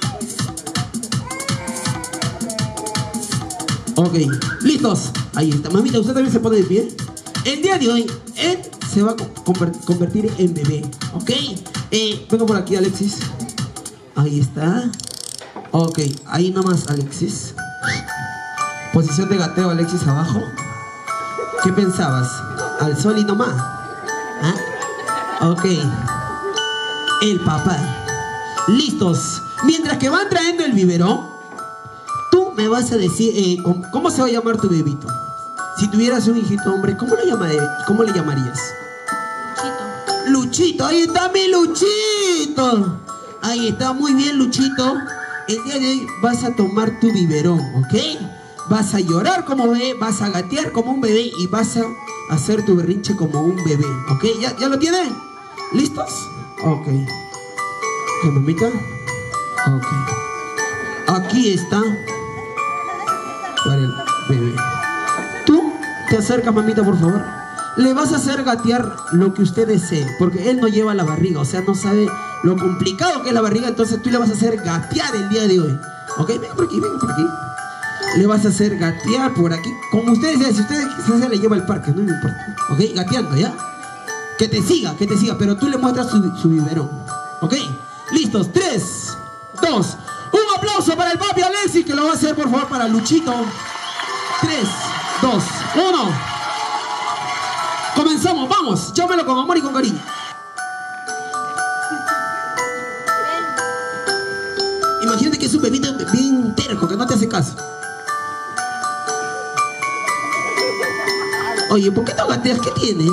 Ok, listos. Ahí está. Mamita, usted también se pone de pie. El día de hoy, él se va a convertir en bebé. Ok. Eh, vengo por aquí, Alexis. Ahí está. Ok, ahí nomás, Alexis. Posición de gateo, Alexis, abajo. ¿Qué pensabas? Al sol y nomás. ¿Ah? Ok. El papá. Listos. Mientras que van trayendo el biberón, tú me vas a decir, eh, ¿cómo se va a llamar tu bebito? Si tuvieras un hijito hombre, ¿cómo le, llamaré, ¿cómo le llamarías? Luchito. Luchito, ahí está mi Luchito. Ahí está, muy bien, Luchito. El día de hoy vas a tomar tu biberón, ¿ok? Vas a llorar como bebé, vas a gatear como un bebé y vas a hacer tu berrinche como un bebé, ¿ok? ¿Ya, ya lo tienen? ¿Listos? Ok. ¿Qué, mamita? Ok. Aquí está para el bebé. Tú te acercas, mamita, por favor. Le vas a hacer gatear lo que usted desee, porque él no lleva la barriga, o sea, no sabe lo complicado que es la barriga. Entonces tú le vas a hacer gatear el día de hoy. Ok, venga por aquí, venga por aquí. Le vas a hacer gatear por aquí, como usted desea. Si usted se le lleva al parque, no me importa. Ok, gateando, ¿ya? Que te siga, que te siga, pero tú le muestras su, su biberón. Ok, listos, tres, dos. Un aplauso para el papi Alexis, que lo va a hacer, por favor, para Luchito. tres, dos, uno. Comenzamos, vamos. Llámelo con amor y con cariño. Imagínate que es un bebito bien terco, que no te hace caso. Oye, ¿por qué no gateas? ¿Qué tienes?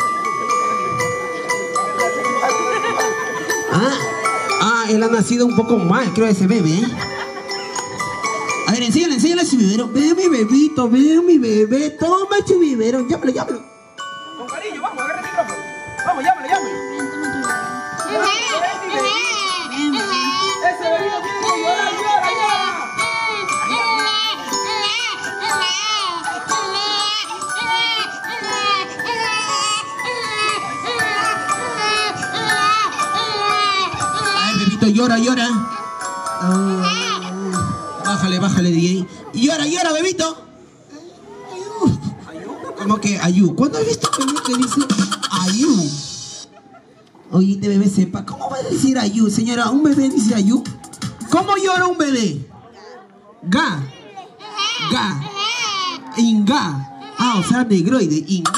Ah, ah, él ha nacido un poco mal, creo, ese bebé, ¿eh? A ver, enséñale, enséñale su biberón. Ve mi bebito, ve mi bebé. Toma tu biberón. Llámalo, llámalo. Con cariño, vamos, agarra el micrófono. Vamos, llámalo, llámalo. Ese bebito tiene que llorar, llora, llora. Ay, bebito, llora, llora. Oh. Bájale, bájale, D J. Llora, llora, bebito. ¿Cómo que ayú? ¿Cuándo has visto un bebé que dice ayú? Oye, este bebé sepa. ¿Cómo va a decir ayú, señora? ¿Un bebé dice ayú? ¿Cómo llora un bebé? Ga. Ga. Inga. Ah, o sea, negroide. Inga.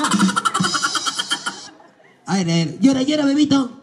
A ver, a ver. Llora, llora, bebito.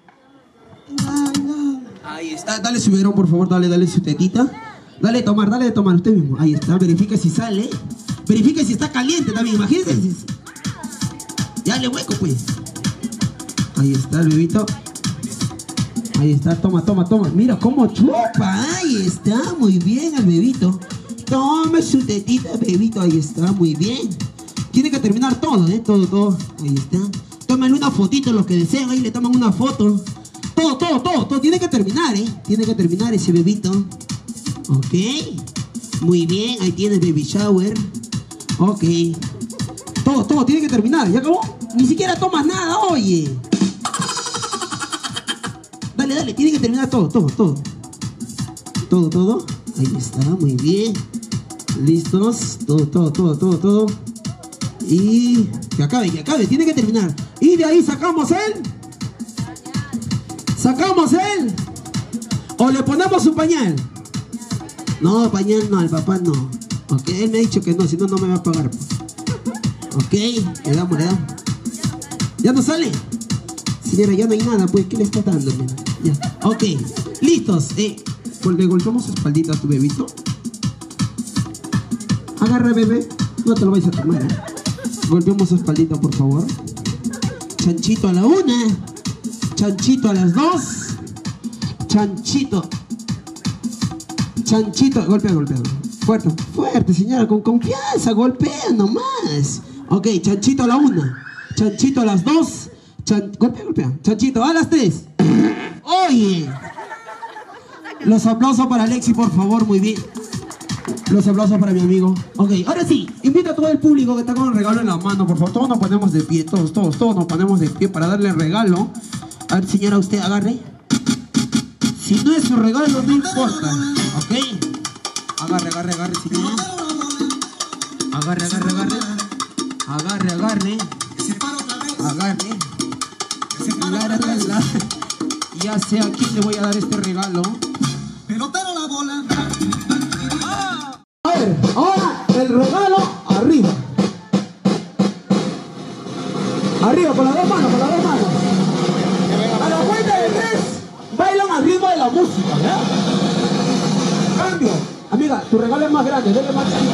Ahí está. Dale su biberón, por favor. Dale, dale su tetita. Dale de tomar, dale de tomar usted mismo. Ahí está, verifica si sale. Verifica si está caliente también, imagínense. Ya le hueco, pues. Ahí está el bebito. Ahí está, toma, toma, toma. Mira cómo chupa. Ahí está, muy bien el bebito. Tome su tetita, bebito. Ahí está, muy bien. Tiene que terminar todo, ¿eh? Todo, todo. Ahí está. Tómenle una fotito, los que desean. Ahí le toman una foto. Todo, todo, todo, todo. Tiene que terminar, ¿eh? Tiene que terminar ese bebito. Ok. Muy bien, ahí tienes baby shower. Ok. Todo, todo, tiene que terminar. ¿Ya acabó? Ni siquiera tomas nada, oye. Dale, dale, tiene que terminar todo, todo, todo. Todo, todo. Ahí está, muy bien. Listos. Todo, todo, todo, todo, todo. Y que acabe, que acabe, tiene que terminar. Y de ahí sacamos el... Sacamos el... O le ponemos un pañal. No, pañal no, al papá no. Ok, él me ha dicho que no, si no, no me va a pagar. Ok, le damos, le damos. ¿Ya no sale? Señora, ya no hay nada, pues, ¿qué le está dando? Ya, ok, listos. Eh, le golpeamos su espaldita a tu bebito. Agarra, bebé. No te lo vais a tomar, ¿eh? Golpeamos su espaldita, por favor. Chanchito a la una. Chanchito a las dos. Chanchito. Chanchito. Golpea, golpea. Fuerte, fuerte, señora. Con confianza. Golpea nomás. Ok, chanchito a la una. Chanchito a las dos. Chan... Golpea, golpea. Chanchito a las tres. Oye. Los aplausos para Alexi, por favor. Muy bien. Los aplausos para mi amigo. Ok, ahora sí, invito a todo el público que está con el regalo en la mano, por favor. Todos nos ponemos de pie, todos, todos, todos nos ponemos de pie para darle el regalo. A ver, señora, usted agarre. Si no es su regalo, no importa. Ok. Agarre, agarre, agarre, señora. Agarre, agarre, agarre. Agarre, agarre. Agarre. Agarre, agarre. Ya sé a quién le voy a dar este regalo. Pelotero la bola. A ver, ahora el regalo arriba. Arriba, con las dos manos, con las dos manos. A la cuenta de tres, bailan al ritmo de la música, ¿ya? Cambio. Amiga, tu regalo es más grande, dale más chiquito.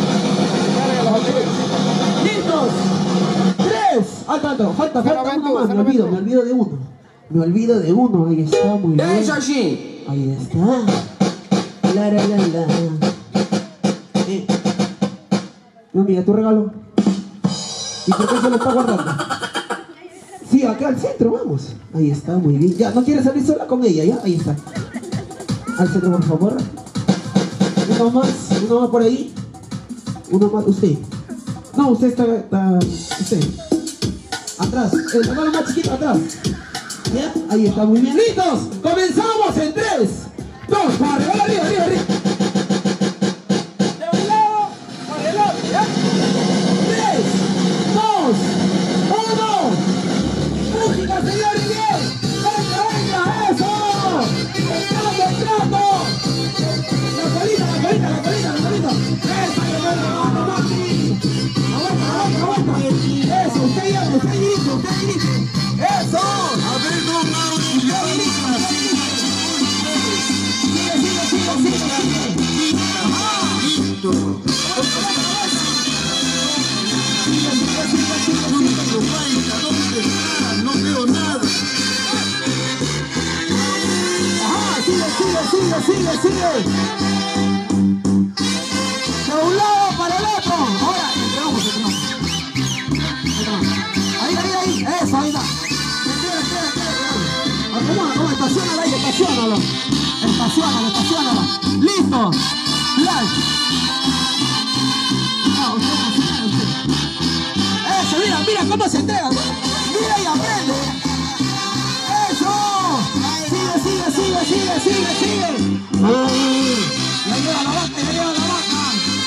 ¡Listos! ¡Tres! Alto, alto, falta, falta uno más. Me olvido, me olvido de uno. Me olvido de uno, ahí está, muy bien. Ahí está. La, la, la, la. Eh. No, amiga, tu regalo. ¿Y por qué se lo está guardando? Sí, acá al centro, vamos. Ahí está, muy bien. Ya, ¿no quieres salir sola con ella? Ya, ahí está. Al centro, por favor. Uno más, uno más por ahí. Uno más, usted. No, usted está, está usted. Atrás, el regalo más chiquito, atrás. ¿Ya? Ahí está, muy bien. ¡Listos! ¡Comenzamos en tres! Dos, para arriba, arriba, arriba, arriba. De un lado, para el otro, ¿ya? Tres, dos, uno. Música, señores, bien. Venga, venga, eso. Entrando, entrando. La colita, la colita, la colita, la colita. Eso, aguanta, Mati. Aguanta, aguanta, aguanta. Eso, usted ya, usted dirige, usted dirige. Eso. A ver, no, no, usted dirige, usted dirige. Sigue, sigue, sigue, sigue, sigue. Ajá. Sigue, sigue, sigue, sigue, sigue. No veo nada. Ajá, sigue, sigue, sigue, sigue, sigue. De un lado para el otro. Ahora, entramos, entramos. Entramos. Ahí, ahí, ahí. Eso, ahí está. Espera, espera, espera. Acomoda, acomoda, estacionala ahí, estacionala. Estacionala, estacionala. Listo. Flash. Ah, usted no se usted. Eso, mira, mira cómo se entrega. Mira y aprende. Eso. Sigue, sigue, sigue, sigue, sigue, sigue. Ay. Ya lleva la vaca, ya lleva la vaca.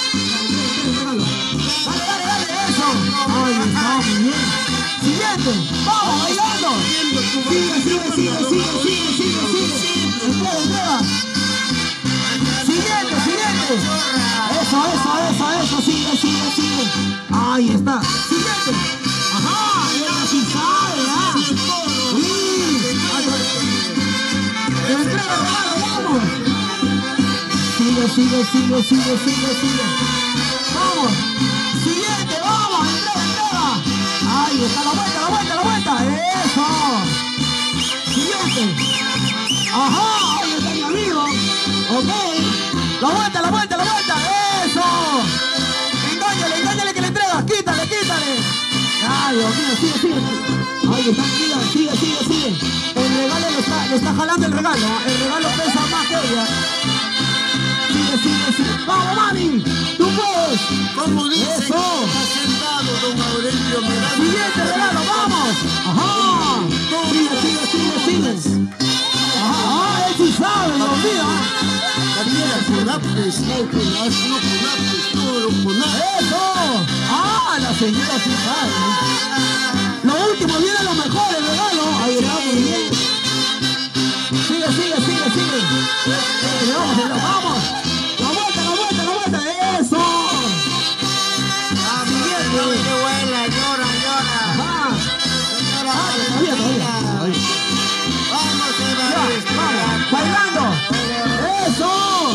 Dale, dale, dale, eso. Ay, está muy bien. Siguiente. Vamos, bailando. Sigue, sigue, sigue, sigue, sigue, sigue, sigue. Entrega, entrega. Siguiente, siguiente. Eso, eso, eso, eso. Sigue, sigue, sigue. Ahí está. Siguiente. Ajá, ella sí sabe, ¿ah? Sí. Entrega, regalo, vamos. Sigue, sigue, sigue, sigue, sigue, sigue. Vamos. Siguiente, vamos. Entrega, entrega. Ahí está, la vuelta, la vuelta, la vuelta. Eso. Siguiente. Ajá, ahí está mi amigo. Ok. La vuelta, la vuelta, la vuelta. Eso. Engáñale, engáñale que le entregas. Quítale, quítale. Ay, Dios mío, sigue, sigue. Ahí está, sigue, sigue, sigue, sigue. El regalo le está, le está jalando el regalo. El regalo pesa más que ella. Sigue, sigue, sigue. ¡Vamos, mami! ¡Tú puedes! Como dice, ¡Eso! está sentado don Aurelio Miranda. ¡Siguiente regalo, vamos! ¡Ajá! Sigue, sigue, sigue, sigue. ¡Ajá! ¡Ah, él sí sabe, Dios mío! Daniela Conapes, no Conapes, no Conapes, no Conapes. ¡Eso! ¡Ah, la señora sí sabe! Lo último viene lo mejor, el regalo. Ahí está, muy bien. Sigue, sigue, sigue, sigue. Eh, vamos, eh, vamos. La vuelta, la vuelta, la vuelta. ¡Eso! Qué buena, llora, llora. Ajá. Llora, Ah, todavía, todavía. Todavía. Vamos, Ya, Evarista. vamos, bailando. ¡Eso!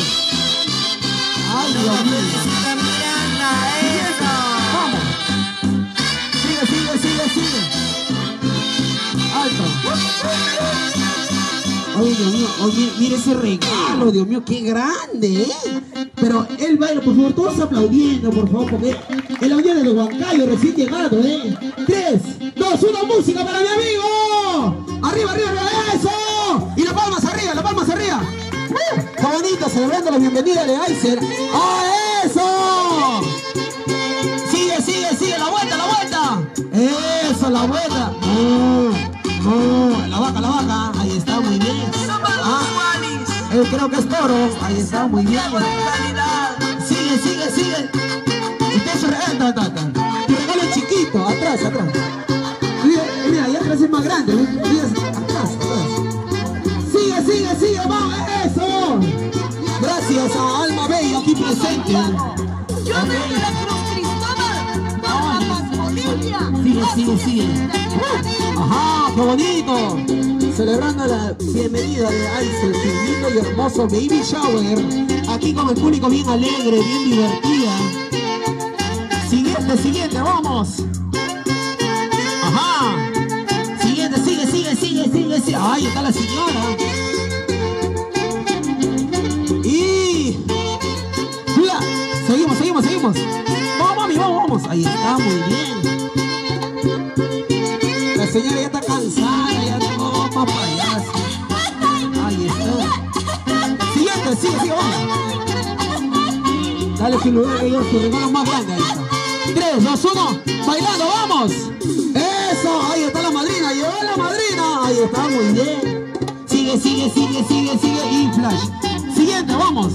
¡Ay, Dios mío! Felicita Miranda, eso. ¡Vamos! Sigue, sigue, sigue, sigue. Alto. Ay, Dios mío, oye, mire ese regalo, Dios mío, qué grande, ¿eh? Pero él baila, por favor, todos aplaudiendo, por favor, porque el avión de los Huancayo recién llegado, ¿eh? Tres, dos, uno, música para mi amigo. Arriba, arriba, arriba, eso. Y las palmas arriba, las palmas arriba. ¡Uh! ¡Qué bonito! Celebrando la bienvenida de Aiser. ¡Ah, eso! Sigue, sigue, sigue, la vuelta, la vuelta. Eso, la vuelta. Oh, oh, la vaca, la vaca. Ahí está, muy bien. Ah, eh, creo que es toro. Ahí está, muy bien. Sigue, sigue, sigue. Usted se regala, ta, ta, ta. Tu regalo es chiquito, atrás, atrás. Mira, mira, allá atrás es más grande. Mira, atrás, atrás. Sigue, sigue, sigue, vamos, eso. Gracias a Alma Bella aquí presente. Yo soy de la Cruz Cristóbal, Bahamas, Bolivia. Sigue, sigue, sigue. Ajá, qué bonito. Celebrando la bienvenida de Aiser, su lindo y hermoso baby shower. Aquí con el público bien alegre, bien divertida. Siguiente, siguiente, vamos. Ajá. Siguiente, sigue, sigue, sigue, sigue, sigue. Ahí está la señora. Y... Mira, seguimos, seguimos, seguimos. Vamos, mami, vamos, vamos. Ahí está, muy bien. La señora ya está cansada, ya no va más payaso. Ahí está. Siguiente, sigue, sigue, vamos. Dale su lugar, que yo su regalo más grande. Ahí está. Tres, dos, uno. Bailando, vamos. Eso, ahí está la madrina. Llegó la madrina. Ahí está, muy bien. Sigue, sigue, sigue, sigue, sigue. Y flash. Siguiente, vamos.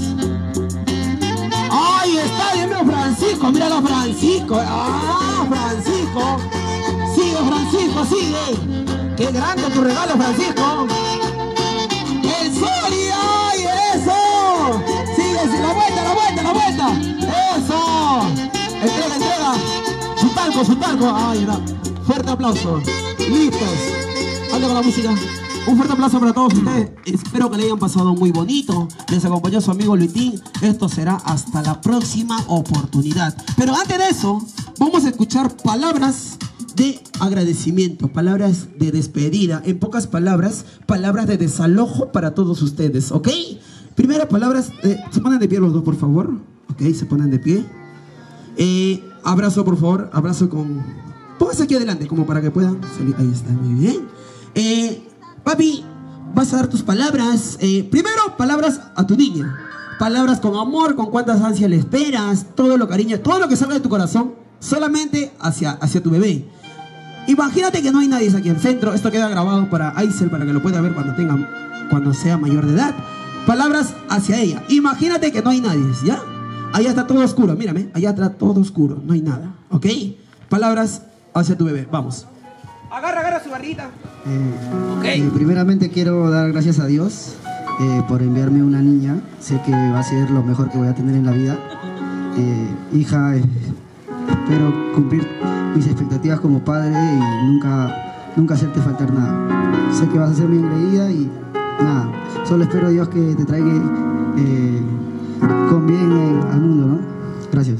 Ahí está, Dios mío, Francisco. Míralo, Francisco. Ah, Francisco. Sigue, Francisco, sigue. Qué grande tu regalo, Francisco. El sol y ay, eso. Sigue, sigue, la vuelta, la vuelta, la vuelta. Eso. Entrega, entrega. Su talco, su talco. Ay, no. Fuerte aplauso. Listos. Anda con la música. Un fuerte aplauso para todos ustedes. Espero que le hayan pasado muy bonito. Les acompañó su amigo Luitín. Esto será hasta la próxima oportunidad. Pero antes de eso, vamos a escuchar palabras de agradecimiento, palabras de despedida. En pocas palabras, palabras de desalojo para todos ustedes, ¿ok? Primero, palabras de... ¿Se ponen de pie los dos, por favor? Ok, se ponen de pie. Eh, abrazo, por favor. Abrazo con... Pónganse aquí adelante, como para que puedan salir. Ahí está, muy bien. Eh... Papi, vas a dar tus palabras. Eh, primero, palabras a tu niña. Palabras con amor, con cuántas ansias le esperas, todo lo cariño, todo lo que salga de tu corazón, solamente hacia, hacia tu bebé. Imagínate que no hay nadie aquí en el centro. Esto queda grabado para Aiser, para que lo pueda ver cuando tenga, cuando sea mayor de edad. Palabras hacia ella. Imagínate que no hay nadie, ¿ya? Allá está todo oscuro, mírame. Allá está todo oscuro, no hay nada, ¿ok? Palabras hacia tu bebé, vamos. Agarra, agarra su barrita. Eh, Ok. eh, primeramente quiero dar gracias a Dios eh, por enviarme una niña. Sé que va a ser lo mejor que voy a tener en la vida. Eh, hija, eh, espero cumplir mis expectativas como padre y nunca, nunca hacerte faltar nada. Sé que vas a ser mi engreída y nada, solo espero Dios que te traiga eh, con bien eh, al mundo, ¿no? Gracias.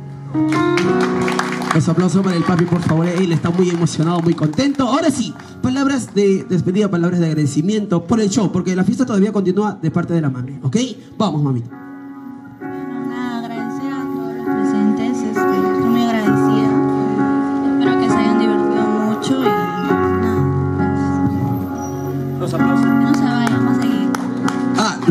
Los aplausos para el papi, por favor. Él está muy emocionado, muy contento. Ahora sí, palabras de despedida, palabras de agradecimiento por el show, porque la fiesta todavía continúa de parte de la mami, ¿ok? Vamos, mamita. Bueno, nada, agradecer a todos los presentes. Este, estoy muy agradecida. Espero que se hayan divertido mucho.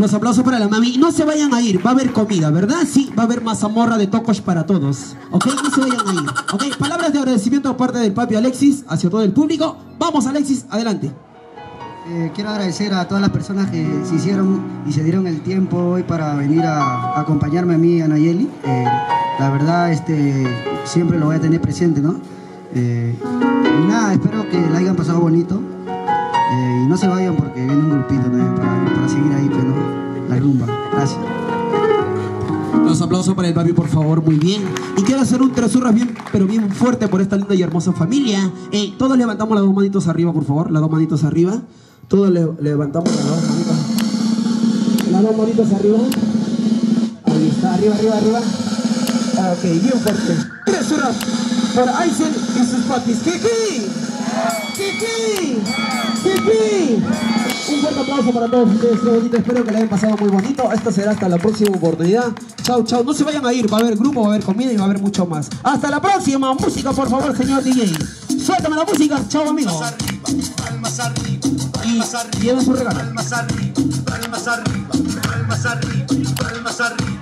Los aplausos para la mami. No se vayan a ir, va a haber comida, ¿verdad? Sí, va a haber mazamorra de tocos para todos. ¿Ok? No se vayan a ir. ¿Ok? Palabras de agradecimiento por parte del papi Alexis hacia todo el público. Vamos, Alexis, adelante. Eh, quiero agradecer a todas las personas que se hicieron y se dieron el tiempo hoy para venir a, a acompañarme a mí, a Nayeli. Eh, la verdad, este, siempre lo voy a tener presente, ¿no? Eh, y nada, espero que la hayan pasado bonito. Eh, y no se vayan porque viene un grupito también para, para seguir ahí, pero la rumba. Gracias. Los aplausos para el papi, por favor, muy bien. Y quiero hacer un trasurras bien, pero bien fuerte por esta linda y hermosa familia. Eh, todos levantamos las dos manitos arriba, por favor, las dos manitos arriba. Todos le, levantamos las dos manitos. Las dos manitos arriba. Ahí está, arriba, arriba, arriba. Ok, bien fuerte. Trasurras por Aisen y sus papis. ¡Kiki! ¡Kiki! ¡Kiki! Un fuerte aplauso para todos ustedes, qué bonito. Espero que le hayan pasado muy bonito. Esto será hasta la próxima oportunidad. Chau, chau. No se vayan a ir. Va a haber grupo, va a haber comida y va a haber mucho más. Hasta la próxima. Música, por favor, señor D J. Suéltame la música. Chau, amigos. Palmas arriba, palmas arriba, Y lleven su regalo. palmas arriba, palmas arriba, palmas arriba, palmas arriba.